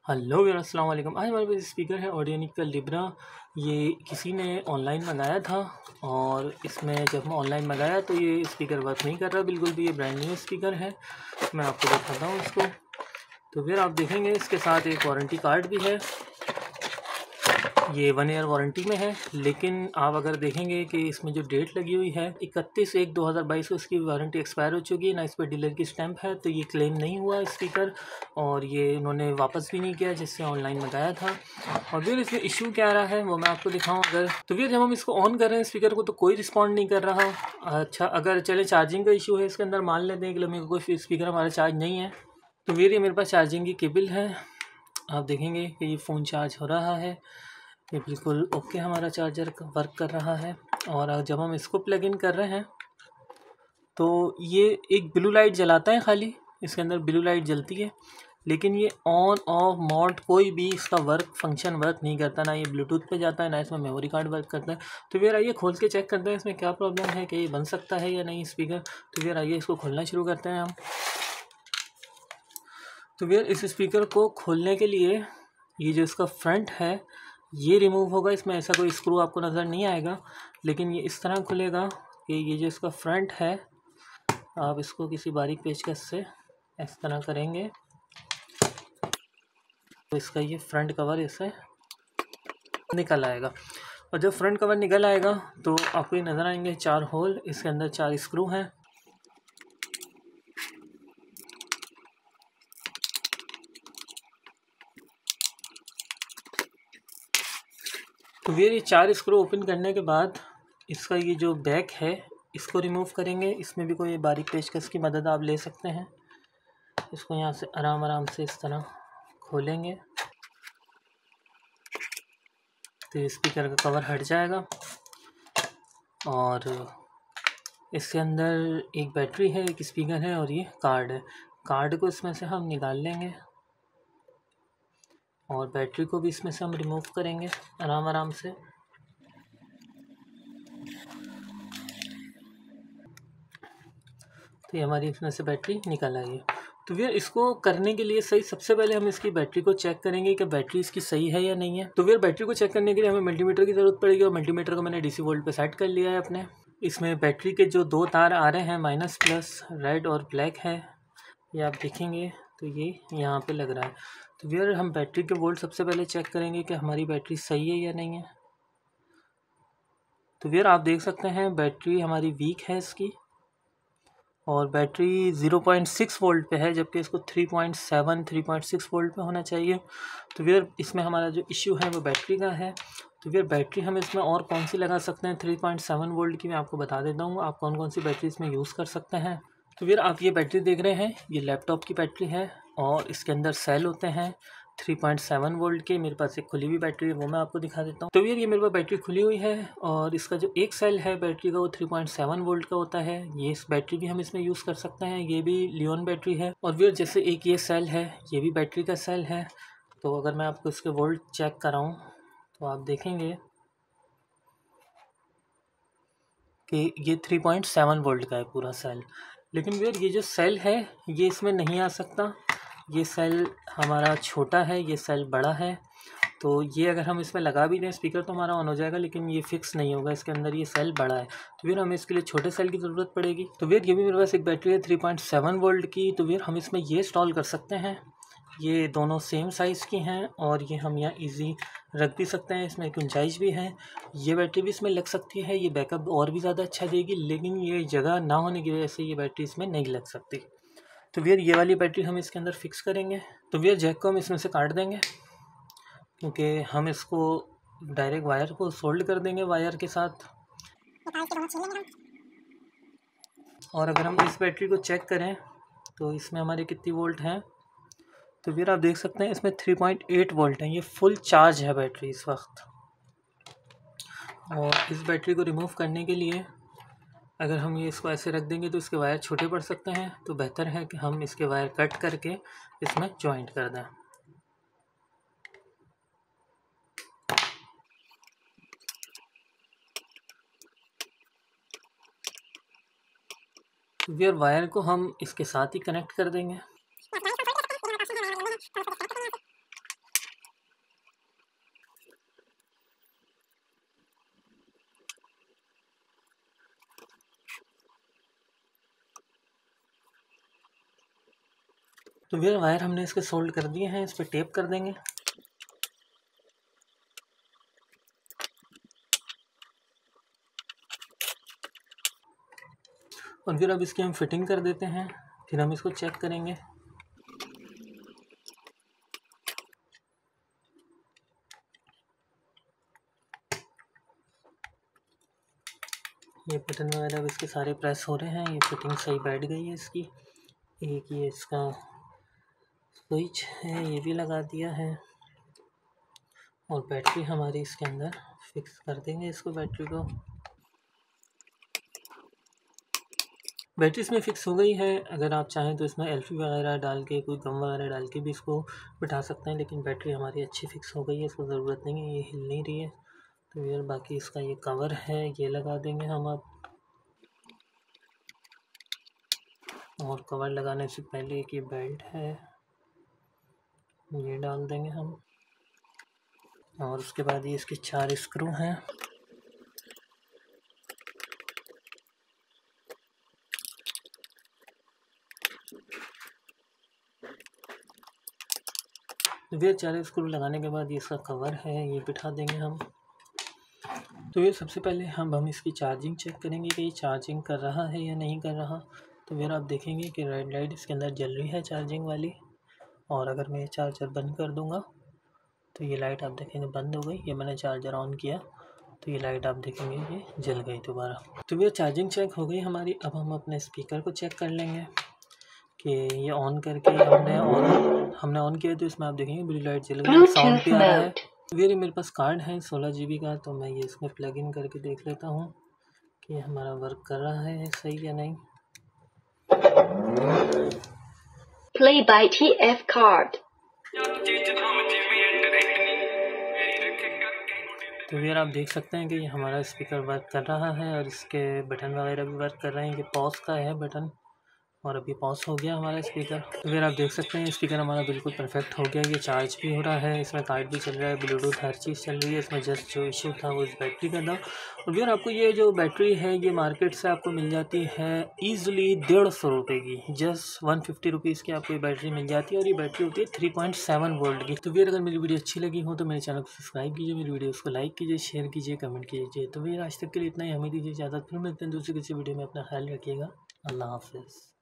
Hello viewers, अस्सलाम वालेकुम। आज हमारे पास स्पीकर है ऑडियोनिक का लिब्रा। ये किसी ने ऑनलाइन मंगाया था और इसमें जब मैं ऑनलाइन मंगाया तो ये स्पीकर वर्क नहीं कर रहा बिल्कुल भी। ये ब्रांड न्यू स्पीकर है। मैं आपको दिखाता हूँ इसको। तो फिर आप देखेंगे इसके साथ एक वारंटी कार्ड भी है। ये 1 ईयर वारंटी में है, लेकिन आप अगर देखेंगे कि इसमें जो डेट लगी हुई है 31/1/2022 को इसकी वारंटी एक्सपायर हो चुकी है ना। इस पर डीलर की स्टैंप है, तो ये क्लेम नहीं हुआ स्पीकर और ये उन्होंने वापस भी नहीं किया जिससे ऑनलाइन मंगाया था। और फिर इसमें इशू क्या आ रहा है वो मैं आपको दिखाऊँ। अगर तो फिर जब हम इसको ऑन कर रहे हैं स्पीकर को तो कोई रिस्पॉन्ड नहीं कर रहा। अच्छा, अगर चले चार्जिंग का इशू है इसके अंदर, मान लेते हैं कि मेरे को कोई स्पीकर हमारा चार्ज नहीं है, तो फिर ये मेरे पास चार्जिंग की केबल है। आप देखेंगे कि ये फ़ोन चार्ज हो रहा है। ये बिल्कुल ओके, हमारा चार्जर वर्क कर रहा है। और जब हम इसको प्लग इन कर रहे हैं तो ये एक ब्लू लाइट जलाता है, खाली इसके अंदर ब्लू लाइट जलती है, लेकिन ये ऑन ऑफ मोड कोई भी इसका फंक्शन वर्क नहीं करता। ना ये ब्लूटूथ पे जाता है, ना इसमें मेमोरी कार्ड वर्क करता है। तो फिर आइए खोल के चेक करते हैं इसमें क्या प्रॉब्लम है, कि ये बन सकता है या नहीं स्पीकर। तो फिर आइए इसको खोलना शुरू करते हैं हम। तो फिर इस स्पीकर को खोलने के लिए ये जो इसका फ्रंट है ये रिमूव होगा। इसमें ऐसा कोई स्क्रू आपको नज़र नहीं आएगा, लेकिन ये इस तरह खुलेगा कि ये जो इसका फ्रंट है, आप इसको किसी बारीक पेचकस से इस तरह करेंगे तो इसका ये फ्रंट कवर इससे निकल आएगा। और जब फ्रंट कवर निकल आएगा तो आपको ये नज़र आएंगे 4 होल, इसके अंदर 4 स्क्रू हैं। तो फिर ये 4 स्क्रू ओपन करने के बाद इसका ये जो बैक है इसको रिमूव करेंगे। इसमें भी कोई बारीक पेचकस की मदद आप ले सकते हैं। इसको यहाँ से आराम आराम से इस तरह खोलेंगे तो स्पीकर का कवर हट जाएगा। और इसके अंदर एक बैटरी है, एक स्पीकर है और ये कार्ड है। कार्ड को इसमें से हम निकाल लेंगे और बैटरी को भी इसमें से हम रिमूव करेंगे आराम आराम से। तो ये हमारी इसमें से बैटरी निकल आई है। तो फिर इसको करने के लिए सबसे पहले हम इसकी बैटरी को चेक करेंगे कि बैटरी इसकी सही है या नहीं है। तो फिर बैटरी को चेक करने के लिए हमें मल्टीमीटर की ज़रूरत पड़ेगी और मल्टीमीटर को मैंने डीसी वोल्ट पे सेट कर लिया है अपने। इसमें बैटरी के जो 2 तार आ रहे हैं, माइनस प्लस, रेड और ब्लैक है, ये आप देखेंगे तो ये यहाँ पे लग रहा है। तो फिर हम बैटरी के वोल्ट सबसे पहले चेक करेंगे कि हमारी बैटरी सही है या नहीं है। तो फिर आप देख सकते हैं बैटरी हमारी वीक है इसकी, और बैटरी 0.6 वोल्ट पे है, जबकि इसको 3.6 वोल्ट पे होना चाहिए। तो फिर इसमें हमारा जो इश्यू है वो बैटरी का है। तो फिर बैटरी हम इसमें और कौन सी लगा सकते हैं 3.7 वोल्ट की, मैं आपको बता देता हूँ आप कौन कौन सी बैटरी इसमें यूज़ कर सकते हैं। तो फिर आप ये बैटरी देख रहे हैं, ये लैपटॉप की बैटरी है और इसके अंदर सेल होते हैं 3.7 वोल्ट के। मेरे पास एक खुली हुई बैटरी है, वो मैं आपको दिखा देता हूँ। तो फिर ये मेरे पास बैटरी खुली हुई है और इसका जो एक सेल है बैटरी का वो 3.7 वोल्ट का होता है। ये इस बैटरी भी हम इसमें यूज़ कर सकते हैं, ये भी लियोन बैटरी है। और फिर जैसे एक ये सेल है, ये भी बैटरी का सेल है। तो अगर मैं आपको इसके वोल्ट चेक कराऊँ तो आप देखेंगे कि ये 3.7 वोल्ट का है पूरा सेल। लेकिन फिर ये जो सेल है ये इसमें नहीं आ सकता। ये सेल हमारा छोटा है, ये सेल बड़ा है। तो ये अगर हम इसमें लगा भी दें स्पीकर तो हमारा ऑन हो जाएगा, लेकिन ये फिक्स नहीं होगा, इसके अंदर ये सेल बड़ा है। तो फिर हमें इसके लिए छोटे सेल की ज़रूरत पड़ेगी। तो फिर ये भी मेरे पास एक बैटरी है 3.7 वोल्ट की। तो फिर हम इसमें ये इंस्टॉल कर सकते हैं। ये दोनों सेम साइज़ की हैं और ये हम यहाँ इजी रख भी सकते हैं, इसमें गुंजाइश भी है। ये बैटरी भी इसमें लग सकती है, ये बैकअप और भी ज़्यादा अच्छा देगी, लेकिन ये जगह ना होने की वजह से ये बैटरी इसमें नहीं लग सकती। तो फिर ये वाली बैटरी हम इसके अंदर फिक्स करेंगे। तो फिर जैक को हम इसमें से काट देंगे, क्योंकि हम इसको डायरेक्ट वायर को सोल्ड कर देंगे वायर के साथ। और अगर हम इस बैटरी को चेक करें तो इसमें हमारे कितनी वोल्ट हैं, तो फिर आप देख सकते हैं इसमें 3.8 वोल्ट है। ये फुल चार्ज है बैटरी इस वक्त। और इस बैटरी को रिमूव करने के लिए अगर हम ये इसको ऐसे रख देंगे तो इसके वायर छोटे पड़ सकते हैं, तो बेहतर है कि हम इसके वायर कट करके इसमें जॉइंट कर दें। तो फिर वायर को हम इसके साथ ही कनेक्ट कर देंगे। तो भैया वायर हमने इसके सोल्ड कर दिए हैं, इस पर टेप कर देंगे। और फिर अब इसकी हम फिटिंग कर देते हैं, फिर हम इसको चेक करेंगे। ये बटन वगैरह अब इसके सारे प्रेस हो रहे हैं, ये फिटिंग सही बैठ गई है इसकी। एक ये इसका स्विच है, ये भी लगा दिया है। और बैटरी हमारी इसके अंदर फिक्स कर देंगे इसको, बैटरी को। बैटरी इसमें फ़िक्स हो गई है। अगर आप चाहें तो इसमें एलफी वगैरह डाल के, कोई गम वगैरह डाल के भी इसको बिठा सकते हैं, लेकिन बैटरी हमारी अच्छी फ़िक्स हो गई है, इसको ज़रूरत नहीं है, ये हिल नहीं रही है। तो यार बाकी इसका ये कवर है, ये लगा देंगे हम अब। और कवर लगाने से पहले एक ये बेल्ट है, ये डाल देंगे हम। और उसके बाद ये इसके 4 स्क्रू हैं। ये 4 स्क्रू लगाने के बाद ये इसका कवर है, ये बिठा देंगे हम। तो ये सबसे पहले हम इसकी चार्जिंग चेक करेंगे कि ये चार्जिंग कर रहा है या नहीं कर रहा। तो फिर आप देखेंगे कि रेड लाइट इसके अंदर जल रही है चार्जिंग वाली। और अगर मैं ये चार्जर बंद कर दूंगा तो ये लाइट आप देखेंगे बंद हो गई। ये मैंने चार्जर ऑन किया तो ये लाइट आप देखेंगे ये जल गई दोबारा। तो ये चार्जिंग चेक हो गई हमारी। अब हम अपने स्पीकर को चेक कर लेंगे कि ये ऑन करके हमने ऑन किया तो इसमें आप देखेंगे ब्लू लाइट जल गई, साउंड भी आ रहा है। ये मेरे पास कार्ड है 16 GB का, तो मैं ये इसमें प्लग इन करके देख लेता हूँ कि हमारा वर्क कर रहा है सही या नहीं। Play by TF card। तो यार आप देख सकते हैं कि ये हमारा स्पीकर वर्क कर रहा है और इसके बटन वगैरह भी वर्क कर रहे हैं। ये पॉज का है बटन और अभी पॉज हो गया हमारा स्पीकर। तो फिर आप देख सकते हैं स्पीकर हमारा बिल्कुल परफेक्ट हो गया। ये चार्ज भी हो रहा है, इसमें कार्ड भी चल रहा है, ब्लूटूथ हर चीज़ चल रही है। इसमें जस्ट जो इशू था वो इस बैटरी का था। और फिर आपको ये जो बैटरी है ये मार्केट से आपको मिल जाती है ईज़िली 150 रुपये की। जस्ट 150 रुपीज़ की आपको ये बैटरी मिल जाती है और ये बैटरी होती है 3.7 वोल्ट की। तो फिर अगर मेरी वीडियो अच्छी लगी हो तो मेरे चैनल को सब्सक्राइब कीजिए, मेरी वीडियो को लाइक कीजिए, शेयर कीजिए, कमेंट कीजिए। तो फिर आज तक के लिए इतना ही, हमें दीजिए इजाज़त। फिर मिलते हैं दूसरी किसी वीडियो में। अपना ख्याल रखिएगा। अल्लाह हाफिज़।